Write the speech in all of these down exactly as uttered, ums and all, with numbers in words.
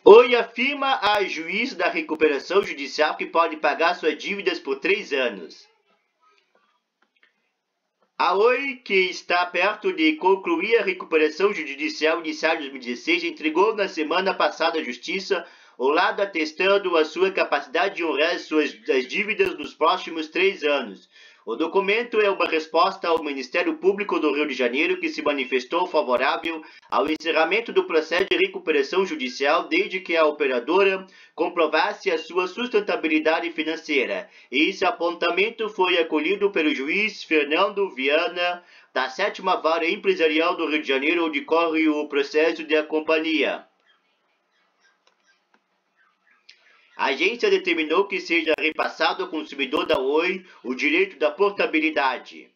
Oi afirma a juiz da recuperação judicial que pode pagar suas dívidas por três anos. A Oi, que está perto de concluir a recuperação judicial iniciada em dois mil e dezesseis, entregou na semana passada à Justiça o laudo atestando a sua capacidade de honrar suas as dívidas nos próximos três anos. O documento é uma resposta ao Ministério Público do Rio de Janeiro, que se manifestou favorável ao encerramento do processo de recuperação judicial desde que a operadora comprovasse a sua sustentabilidade financeira. Esse apontamento foi acolhido pelo juiz Fernando Viana, da sétima Vara Empresarial do Rio de Janeiro, onde corre o processo da companhia. A agência determinou que seja repassado ao consumidor da Oi o direito da portabilidade.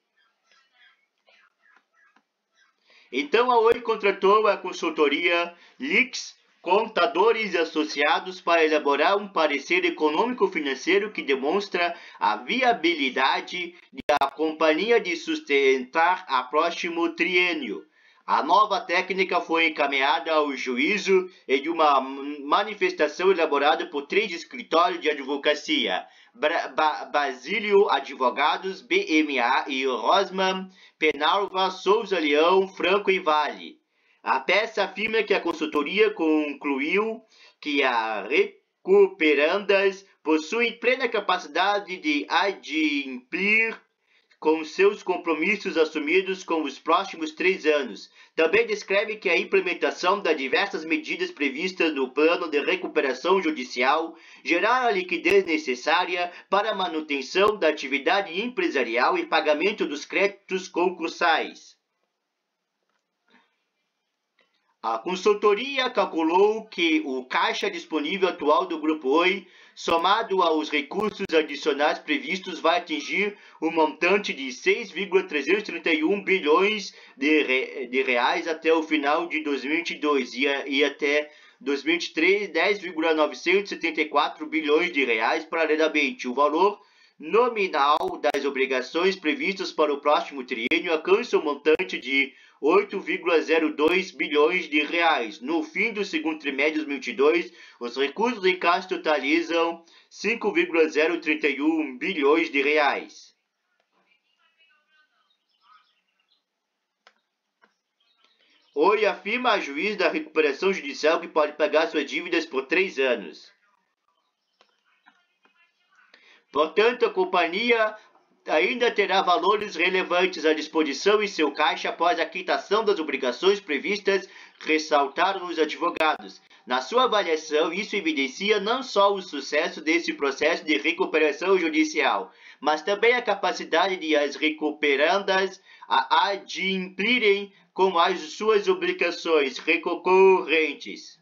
Então a Oi contratou a consultoria Lix Contadores Associados para elaborar um parecer econômico-financeiro que demonstra a viabilidade da companhia de sustentar a próximo triênio. A nova técnica foi encaminhada ao juízo em uma manifestação elaborada por três escritórios de advocacia: Basílio Advogados, B M A e Rosman Penalva Souza Leão Franco e Vale. A peça afirma que a consultoria concluiu que a Recuperandas possui plena capacidade de adimplir com seus compromissos assumidos com os próximos três anos. Também descreve que a implementação das diversas medidas previstas no plano de recuperação judicial gerará a liquidez necessária para a manutenção da atividade empresarial e pagamento dos créditos concursais. A consultoria calculou que o caixa disponível atual do Grupo Oi, somado aos recursos adicionais previstos, vai atingir um montante de seis vírgula trezentos e trinta e um bilhões de, re, de reais até o final de dois mil e vinte e dois e, e até dois mil e vinte e três, dez vírgula novecentos e setenta e quatro bilhões de reais paralelamente. O valor nominal das obrigações previstas para o próximo triênio alcança um montante de oito vírgula zero dois bilhões de reais. No fim do segundo trimestre de dois mil e vinte e dois, os recursos em caixa totalizam cinco vírgula zero trinta e um bilhões de reais. Oi afirma a juiz da recuperação judicial que pode pagar suas dívidas por três anos. Portanto, a companhia ainda terá valores relevantes à disposição em seu caixa após a quitação das obrigações previstas, ressaltaram os advogados. Na sua avaliação, isso evidencia não só o sucesso desse processo de recuperação judicial, mas também a capacidade de as recuperandas a adimplirem com as suas obrigações recorrentes.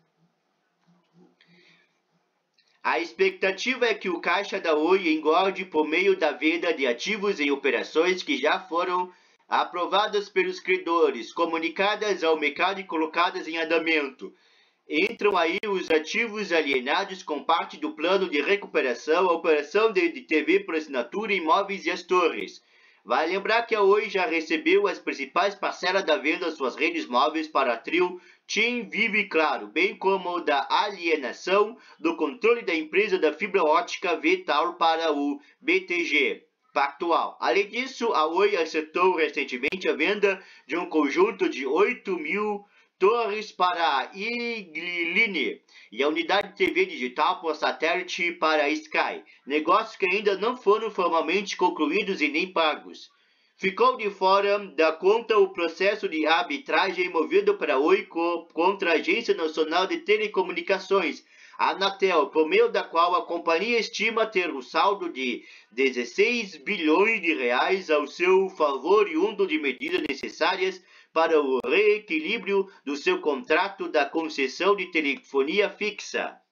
A expectativa é que o caixa da Oi engorde por meio da venda de ativos em operações que já foram aprovadas pelos credores, comunicadas ao mercado e colocadas em andamento. Entram aí os ativos alienados com parte do plano de recuperação, a operação de T V por assinatura, imóveis e as torres. Vale lembrar que a Oi já recebeu as principais parcelas da venda das suas redes móveis para a trio TIM, Vivo e Claro, bem como da alienação do controle da empresa da fibra ótica V-Tal para o B T G Pactual. Além disso, a Oi acertou recentemente a venda de um conjunto de oito mil torres para a Igline e a unidade de T V digital por satélite para a Sky, negócios que ainda não foram formalmente concluídos e nem pagos. Ficou de fora da conta o processo de arbitragem movido pela Oi contra a Agência Nacional de Telecomunicações, a Anatel, por meio da qual a companhia estima ter um saldo de dezesseis bilhões de reais ao seu favor, oriundo de medidas necessárias para o reequilíbrio do seu contrato da concessão de telefonia fixa.